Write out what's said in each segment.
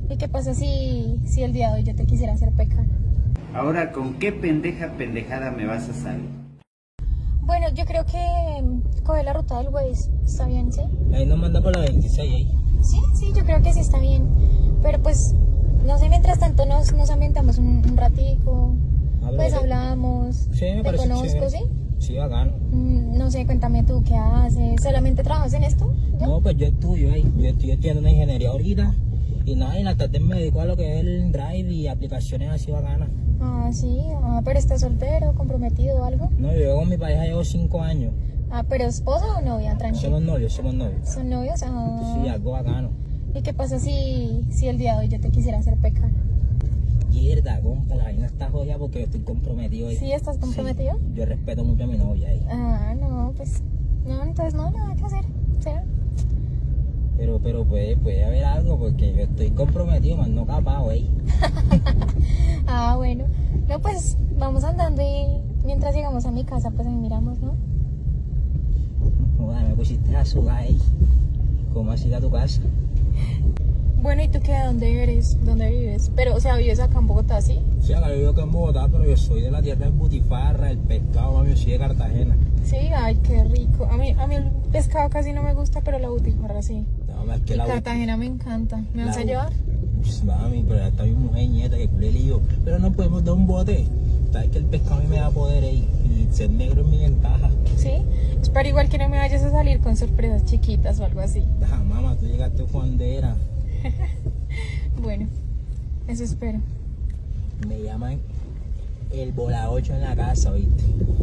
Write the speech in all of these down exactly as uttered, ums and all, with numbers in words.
¿Y qué pasa si, si el día de hoy yo te quisiera hacer pecar? Ahora, ¿con qué pendeja pendejada me vas a salir? Bueno, yo creo que coger la ruta del Waze está bien, ¿sí? Ahí nos manda por la veintiséis ahí. Sí, sí, yo creo que sí está bien. Pero pues, no sé, mientras tanto nos, nos ambientamos un, un ratico. Ah, Pues pero- hablamos. Sí, me Te parece conozco, chévere. ¿sí? Sí, bacano. Mm, No sé, cuéntame tú qué haces. ¿Solamente trabajas en esto? ¿Ya? No, pues yo estudio ahí. Yo estoy estudiando una ingeniería ahorita. Y nada, y en la tarde me dedico a lo que es el drive y aplicaciones así bacanas. Ah, sí. Ah, pero estás soltero, comprometido o algo. No, yo llevo con mi pareja, llevo cinco años. Ah, pero ¿esposa o novia? Tranquilo. Somos novios, somos novios. ¿Son novios? Ah. Sí, algo bacano. ¿Y qué pasa si, si el día de hoy yo te quisiera hacer pecar? Mierda, compa, la vaina está jodida porque yo estoy comprometido. ahí. ¿Sí estás comprometido? Sí, yo respeto mucho a mi novia ahí. Ah, no, pues. No, entonces no, nada que hacer. O sea, Pero, pero puede, puede haber algo porque yo estoy comprometido, más no capaz, ahí. ah, bueno. No, pues vamos andando y mientras llegamos a mi casa, pues ahí miramos, ¿no? Joder, me pusiste a sudar ahí. ¿Cómo así a tu casa? Bueno, ¿y tú qué? ¿De dónde eres? ¿Dónde vives? Pero, o sea, ¿vives acá en Bogotá, sí? Sí, acá yo vivo acá en Bogotá, pero yo soy de la tierra del butifarra, el pescado, mami, yo soy de Cartagena. Sí, ay, qué rico. A mí, a mí el pescado casi no me gusta, pero la butifarra sí. No, más que Y la Cartagena me encanta. ¿Me vas la- a llevar? Pues, mami, pero ya está mi mujer nieta, que culé lío. Pero no podemos dar un bote. Sabes que el pescado a mí me da poder ahí. Y ser negro es mi ventaja. Sí. Espero igual que no me vayas a salir con sorpresas chiquitas o algo así. Ah, mamá, tú llegaste cuando era. Bueno, eso espero. Me llaman el bola ocho en la casa, ¿oíste?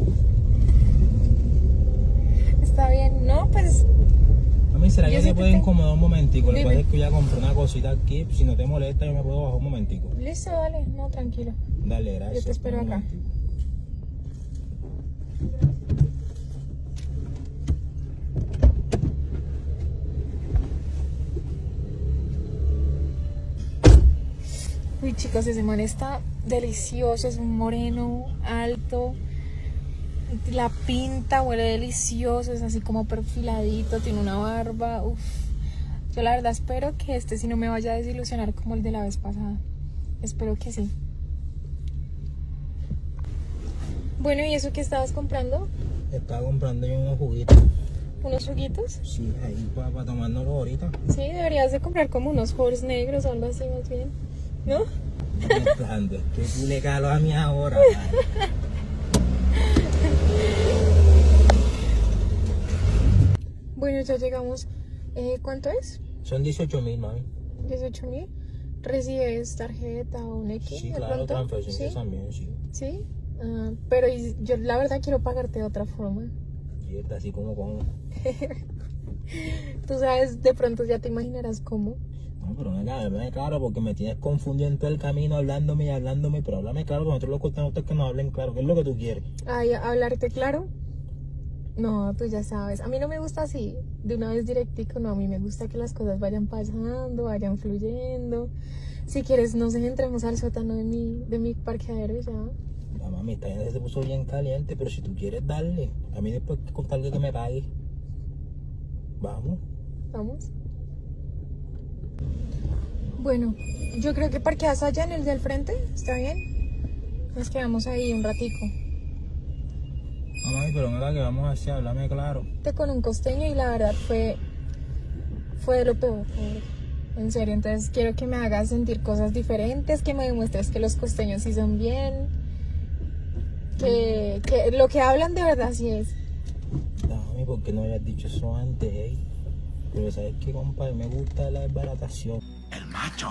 Está bien, ¿no? Pues Mami, ¿será Yo que sí te te puede tengo- incomodar un momentico? Lo que Dime. pasa es que ya compré una cosita aquí. Si no te molesta, yo me puedo bajar un momentico. listo, dale, no, tranquilo. Dale, gracias. Yo te espero Un acá. momentico. Uy, chicos, ese man está delicioso, es un moreno, alto. La pinta huele delicioso, es así como perfiladito, tiene una barba. Uf. Yo la verdad espero que este sí no me vaya a desilusionar como el de la vez pasada. Espero que sí. Bueno, ¿y eso que estabas comprando? Estaba comprando yo unos juguitos. ¿Unos juguitos? Sí, ahí para, para tomárnoslo ahorita. Sí, deberías de comprar como unos horse negros o algo así más bien. ¿No? Pensando, es que tú le calos a mí ahora. Bueno, ya llegamos. Eh, ¿Cuánto es? Son dieciocho mil, mami. dieciocho mil. ¿Recibes tarjeta o un X? Sí, de claro, pronto? transferencias ¿Sí? también, sí. ¿Sí? Ah, pero y- yo la verdad quiero pagarte de otra forma. Y está así como como. Tú sabes, de pronto ya te imaginarás cómo. No, pero venga, háblame claro porque me tienes confundido en todo el camino hablándome y hablándome. Pero háblame claro, que nosotros los cortamos que nos hablen claro. ¿Qué es lo que tú quieres? Ay, hablarte claro. No, tú ya sabes. A mí no me gusta así, de una vez directico. No, a mí me gusta que las cosas vayan pasando, vayan fluyendo. Si quieres, no sé, entremos al sótano de mi, de mi parqueadero y ya. La mami, esta gente se puso bien caliente, pero si tú quieres darle, a mí después contarle que me pague. Vamos. Vamos. Bueno, yo creo que parqueas allá en el del frente, ¿está bien? Nos quedamos ahí un ratico. No, mami, pero nada, que vamos a hacer, háblame claro. Te con un costeño y la verdad fue, fue de lo peor, pobre. En serio, entonces quiero que me hagas sentir cosas diferentes, que me demuestres que los costeños sí son bien, que, que lo que hablan de verdad sí es. No, mami, ¿por qué no habías dicho eso antes, eh? Pero ¿sabes qué, compa? A mí me gusta la desbaratación. El macho.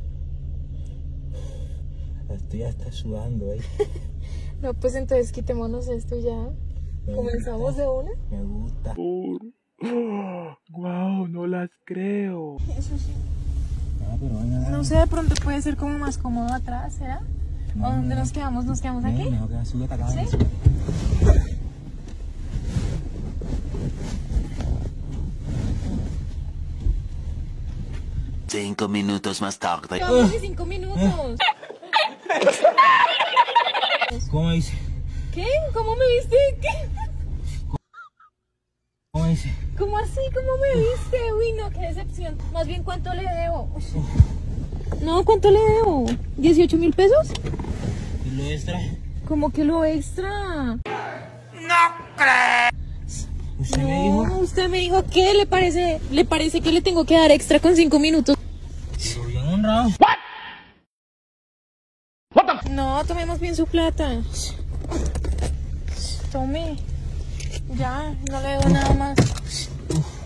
Estoy hasta sudando, eh. No, pues entonces quitémonos esto y ya. Me ¿Comenzamos gusta, de una? Me gusta. Wow, no las creo. Eso sí. Ah, pero venga, No sé, de pronto puede ser como más cómodo atrás, ¿será? No, ¿O dónde no. nos quedamos? ¿Nos quedamos Ven, aquí? mejor que me sube acá. ¿Sí? Cinco minutos más tarde. Llevamos ni cinco minutos. ¿Cómo dice? ¿Qué? ¿Cómo me viste? ¿Qué? ¿Cómo dice? ¿Cómo así? ¿Cómo me viste? Uy, no, qué decepción. Más bien, ¿cuánto le debo? No, ¿cuánto le debo? ¿dieciocho mil pesos? ¿Y lo extra? ¿Cómo que lo extra? ¿Usted No, me dijo? usted me dijo que le parece, le parece que le tengo que dar extra con cinco minutos. Pero bien honrado. No, tomemos bien su plata. Tome. Ya, no le debo nada más.